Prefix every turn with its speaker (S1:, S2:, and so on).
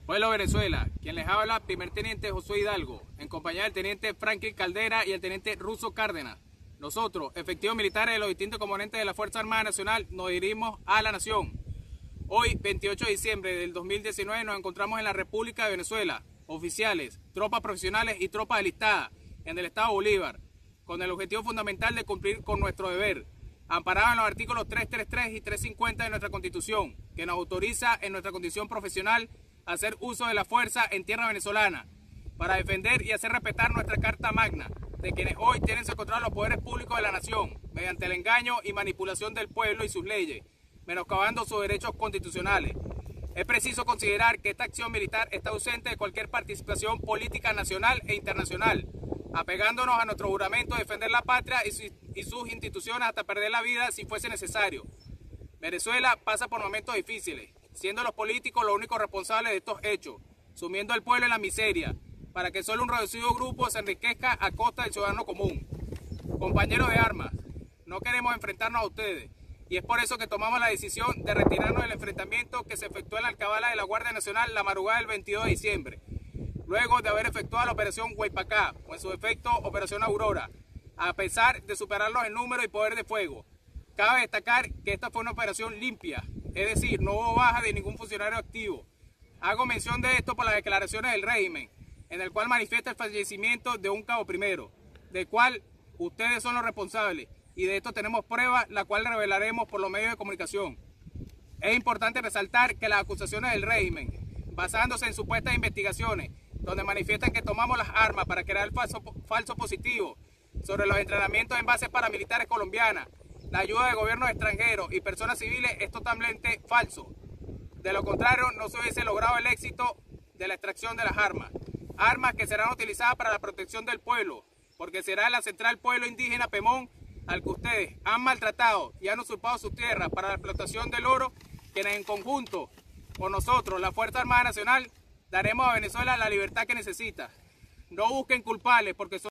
S1: Pueblo Venezuela, quien les habla, primer teniente Josué Hidalgo, en compañía del teniente Franklin Caldera y el teniente Russo Cárdenas. Nosotros, efectivos militares de los distintos componentes de la Fuerza Armada Nacional, nos dirigimos a la nación. Hoy, 28 de diciembre del 2019, nos encontramos en la República de Venezuela, oficiales, tropas profesionales y tropas alistadas en el Estado Bolívar, con el objetivo fundamental de cumplir con nuestro deber, amparado en los artículos 333 y 350 de nuestra Constitución, que nos autoriza en nuestra condición profesional a hacer uso de la fuerza en tierra venezolana, para defender y hacer respetar nuestra Carta Magna, de quienes hoy tienen secuestrados los poderes públicos de la nación, mediante el engaño y manipulación del pueblo y sus leyes, menoscabando sus derechos constitucionales. Es preciso considerar que esta acción militar está ausente de cualquier participación política nacional e internacional, apegándonos a nuestro juramento de defender la patria y sus instituciones hasta perder la vida si fuese necesario. Venezuela pasa por momentos difíciles, siendo los políticos los únicos responsables de estos hechos, sumiendo al pueblo en la miseria, para que solo un reducido grupo se enriquezca a costa del ciudadano común. Compañeros de armas, no queremos enfrentarnos a ustedes, y es por eso que tomamos la decisión de retirarnos del enfrentamiento que se efectuó en la alcabala de la Guardia Nacional la madrugada del 22 de diciembre, luego de haber efectuado la operación Guaypacá, o en su efecto operación Aurora, a pesar de superarlos en número y poder de fuego. Cabe destacar que esta fue una operación limpia, es decir, no hubo baja de ningún funcionario activo. Hago mención de esto por las declaraciones del régimen, en el cual manifiesta el fallecimiento de un cabo primero, del cual ustedes son los responsables, y de esto tenemos pruebas, la cual revelaremos por los medios de comunicación. Es importante resaltar que las acusaciones del régimen, basándose en supuestas investigaciones, donde manifiestan que tomamos las armas para crear falso positivo sobre los entrenamientos en bases paramilitares colombianas, la ayuda de gobiernos extranjeros y personas civiles, es totalmente falso. De lo contrario, no se hubiese logrado el éxito de la extracción de las armas. Armas que serán utilizadas para la protección del pueblo, porque será la central pueblo indígena Pemón, al que ustedes han maltratado y han usurpado sus tierras para la explotación del oro, quienes en conjunto con nosotros, la Fuerza Armada Nacional, daremos a Venezuela la libertad que necesita. No busquen culpables, porque son